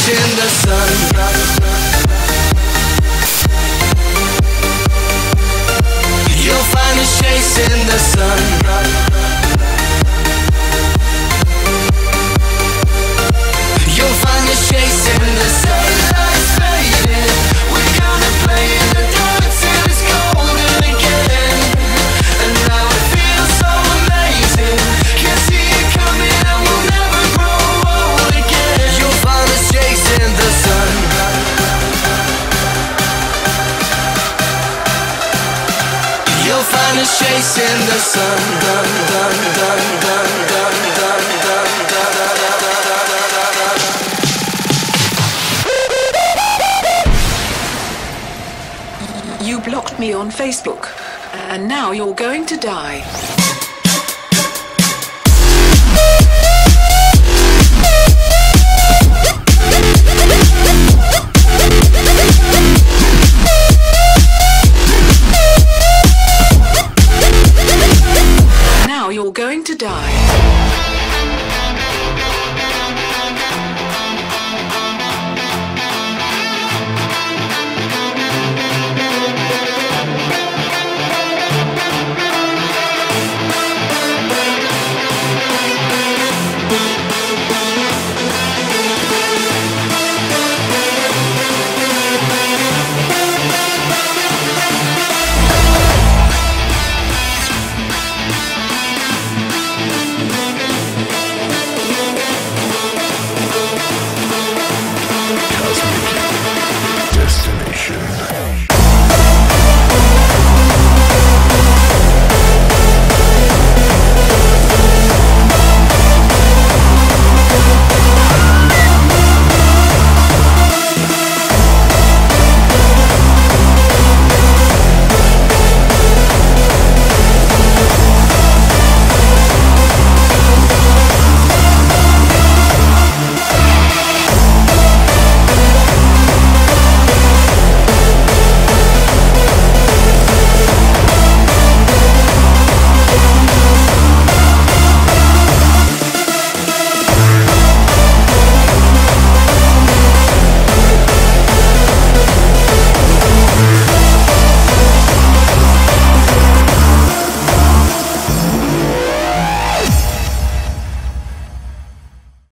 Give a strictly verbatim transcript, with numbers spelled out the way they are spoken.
chasing the sun. You'll find us chasing the sun. You'll find us chasing the sun. Lights fading, we're gonna play in the dark till it's golden again. And now it feels so amazing. Can't see it coming and we'll never grow old again. You'll find us chasing the sun. You'll find us chasing the sun. Dun, dun, dun, dun, dun, dun, dun, dun, dun, You blocked me on Facebook, and now you're going to die.